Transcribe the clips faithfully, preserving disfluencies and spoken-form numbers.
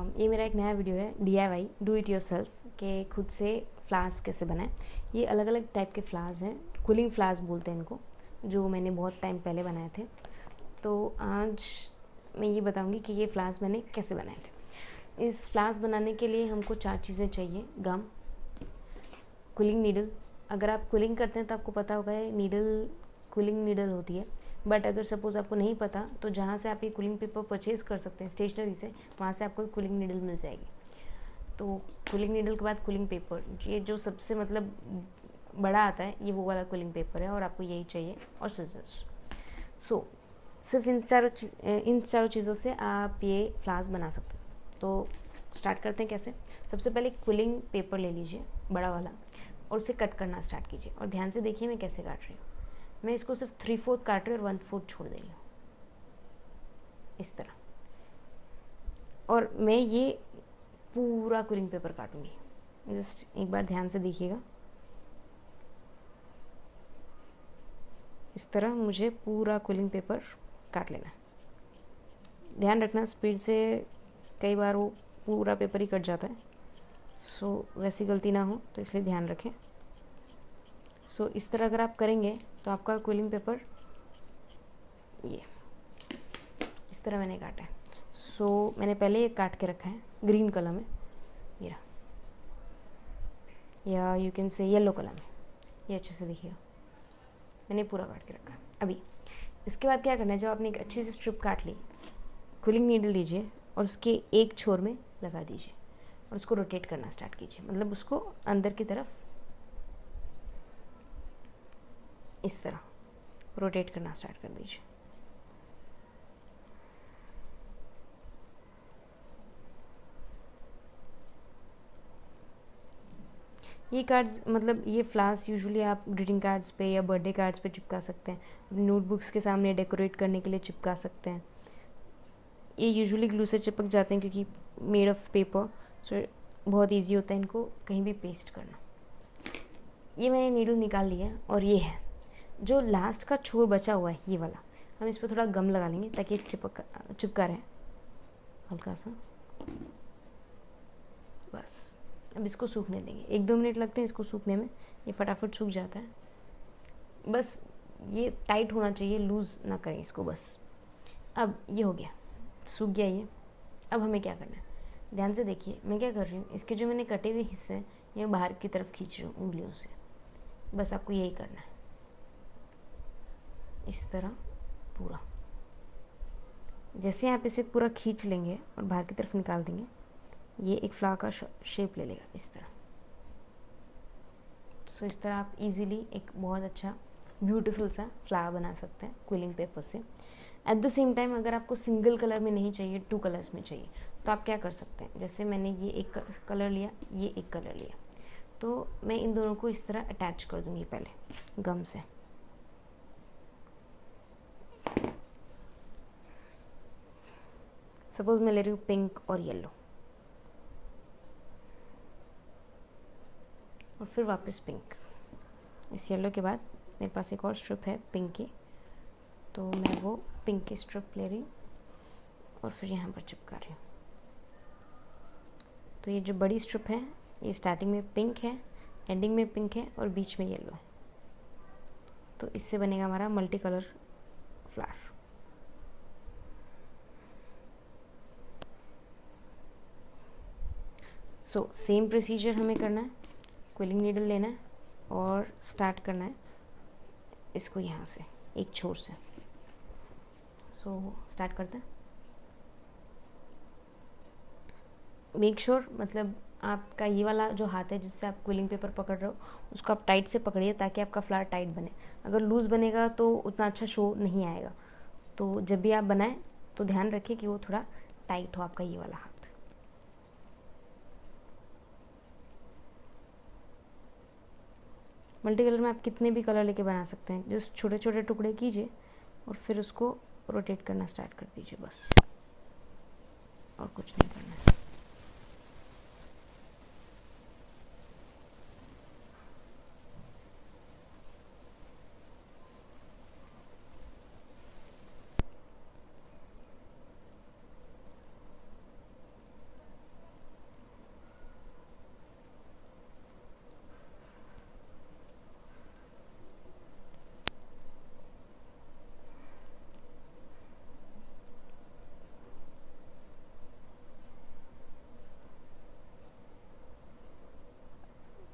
ये मेरा एक नया वीडियो है D I Y do it yourself के खुद से फ्लावर्स कैसे बनाएं। ये अलग अलग टाइप के फ्लावर्स हैं, कूलिंग फ्लावर्स बोलते हैं इनको, जो मैंने बहुत टाइम पहले बनाए थे। तो आज मैं ये बताऊंगी कि ये फ्लावर्स मैंने कैसे बनाए थे। इस फ्लावर्स बनाने के लिए हमको चार चीज़ें चाहिए। Gum, quilling needle. अगर आप कूलिंग करते हैं तो आपको पता होगा ये नीडल कूलिंग नीडल होती है, बट अगर सपोज़ आपको नहीं पता तो जहाँ से आप ये कूलिंग पेपर परचेज़ कर सकते हैं स्टेशनरी से, वहाँ से आपको कूलिंग नीडल मिल जाएगी। तो कूलिंग नीडल के बाद कूलिंग पेपर, ये जो सबसे मतलब बड़ा आता है ये वो वाला कूलिंग पेपर है, और आपको यही चाहिए, और सिजर्स। सो so, सिर्फ इन चारों इन चारों चीज़ों से आप ये फ्लावर्स बना सकते हैं। तो स्टार्ट करते हैं कैसे। सबसे पहले कूलिंग पेपर ले लीजिए बड़ा वाला, और उसे कट करना स्टार्ट कीजिए। और ध्यान से देखिए मैं कैसे काट रही हूँ। मैं इसको सिर्फ थ्री फोर्थ काट रही हूँ और वन फोर्थ छोड़ दे रही हूँ, इस तरह। और मैं ये पूरा कूलिंग पेपर काटूंगी। जस्ट एक बार ध्यान से देखिएगा, इस तरह मुझे पूरा कूलिंग पेपर काट लेना है। ध्यान रखना स्पीड से कई बार वो पूरा पेपर ही कट जाता है, सो वैसी गलती ना हो, तो इसलिए ध्यान रखें। सो इस तरह अगर आप करेंगे तो आपका कूलिंग पेपर ये इस तरह मैंने काटा है। सो so, मैंने पहले ये काट के रखा है ग्रीन कलर में, ये रहा, या you can say yellow colour में। ये अच्छे से देखिएगा, मैंने पूरा काट के रखा है। अभी इसके बाद क्या करना है, जब आपने एक अच्छी सी स्ट्रिप काट ली, कूलिंग नीडल लीजिए और उसके एक छोर में लगा दीजिए और उसको रोटेट करना स्टार्ट कीजिए। मतलब उसको अंदर की तरफ इस तरह रोटेट करना स्टार्ट कर दीजिए। ये कार्ड्स मतलब ये फ्लावर्स यूजुअली आप ग्रीटिंग कार्ड्स पे या बर्थडे कार्ड्स पे चिपका सकते हैं, अपनी नोटबुक्स के सामने डेकोरेट करने के लिए चिपका सकते हैं। ये यूजुअली ग्लू से चिपक जाते हैं क्योंकि मेड ऑफ पेपर, सो बहुत इजी होता है इनको कहीं भी पेस्ट करना। ये मैंने नीडल निकाल लिया है, और ये है जो लास्ट का छोर बचा हुआ है, ये वाला हम इस पर थोड़ा गम लगा लेंगे ताकि चिपक चिपका रहे हल्का सा। बस अब इसको सूखने देंगे, एक दो मिनट लगते हैं इसको सूखने में, ये फटाफट सूख जाता है। बस ये टाइट होना चाहिए, लूज़ ना करें इसको बस। अब ये हो गया, सूख गया ये। अब हमें क्या करना है, ध्यान से देखिए मैं क्या कर रही हूँ, इसके जो मैंने कटे हुए हिस्से हैं ये बाहर की तरफ खींच रही हूँ उंगलियों से। बस आपको यही करना है, इस तरह पूरा। जैसे आप इसे पूरा खींच लेंगे और बाहर की तरफ निकाल देंगे, ये एक फ्लावर का शेप ले लेगा इस तरह। सो इस तरह आप इजीली एक बहुत अच्छा ब्यूटीफुल सा फ्लावर बना सकते हैं कूलिंग पेपर से। एट द सेम टाइम अगर आपको सिंगल कलर में नहीं चाहिए, टू कलर्स में चाहिए, तो आप क्या कर सकते हैं, जैसे मैंने ये एक कलर लिया, ये एक कलर लिया, तो मैं इन दोनों को इस तरह अटैच कर दूंगी पहले गम से। सपोज मैं ले रही हूँ पिंक और येलो, और फिर वापस पिंक। इस येलो के बाद मेरे पास एक और स्ट्रिप है पिंक की, तो मैं वो पिंक की स्ट्रिप ले रही हूँ और फिर यहाँ पर चिपका रही हूँ। तो ये जो बड़ी स्ट्रिप है ये स्टार्टिंग में पिंक है, एंडिंग में पिंक है, और बीच में येलो है। तो इससे बनेगा हमारा multi colour flower. So same procedure हमें करना है, कूलिंग नीडल लेना है और स्टार्ट करना है इसको यहाँ से एक छोर से। सो so, स्टार्ट करते हैं। मेक श्योर sure, मतलब आपका ये वाला जो हाथ है जिससे आप कूलिंग पेपर पकड़ रहे हो उसको आप टाइट से पकड़िए ताकि आपका फ्लावर टाइट बने। अगर लूज़ बनेगा तो उतना अच्छा शो नहीं आएगा। तो जब भी आप बनाएं तो ध्यान रखिए कि वो थोड़ा टाइट हो आपका ये वाला हाथ। मल्टी कलर में आप कितने भी कलर लेके बना सकते हैं, जस्ट छोटे छोटे टुकड़े कीजिए और फिर उसको रोटेट करना स्टार्ट कर दीजिए बस, और कुछ नहीं करना है।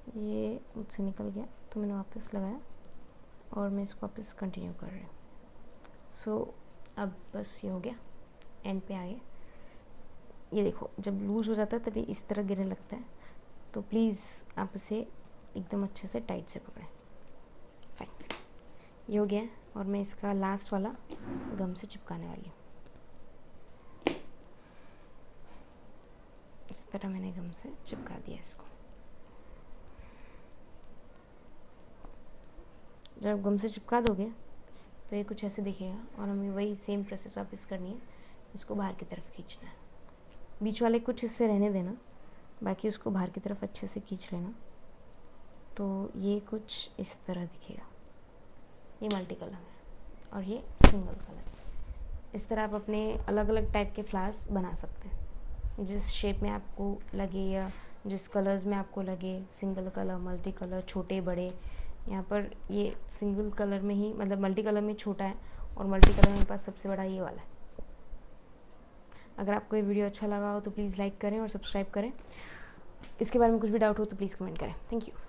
ये मुझसे निकल गया तो मैंने वापस लगाया और मैं इसको वापस कंटिन्यू कर रही हूँ। सो so, अब बस ये हो गया, एंड पे आ गए। ये देखो जब लूज हो जाता है तभी इस तरह गिरने लगता है, तो प्लीज़ आप इसे एकदम अच्छे से टाइट से पकड़ें। फाइन, ये हो गया और मैं इसका लास्ट वाला गम से चिपकाने वाली हूँ। इस तरह मैंने गम से चिपका दिया इसको। जब गम से चिपका दोगे तो ये कुछ ऐसे दिखेगा और हमें वही सेम प्रोसेस वापस करनी है। इसको बाहर की तरफ खींचना है, बीच वाले कुछ हिस्से रहने देना, बाकी उसको बाहर की तरफ अच्छे से खींच लेना। तो ये कुछ इस तरह दिखेगा। ये मल्टी कलर है और ये सिंगल कलर। इस तरह आप अपने अलग अलग टाइप के फ्लावर्स बना सकते हैं, जिस शेप में आपको लगे या जिस कलर्स में आपको लगे। सिंगल कलर, मल्टी कलर, छोटे बड़े। यहाँ पर ये सिंगल कलर में ही, मतलब मल्टी कलर में छोटा है और मल्टी कलर में पास सबसे बड़ा ये वाला है। अगर आपको ये वीडियो अच्छा लगा हो तो प्लीज़ लाइक करें और सब्सक्राइब करें। इसके बारे में कुछ भी डाउट हो तो प्लीज़ कमेंट करें। Thank you.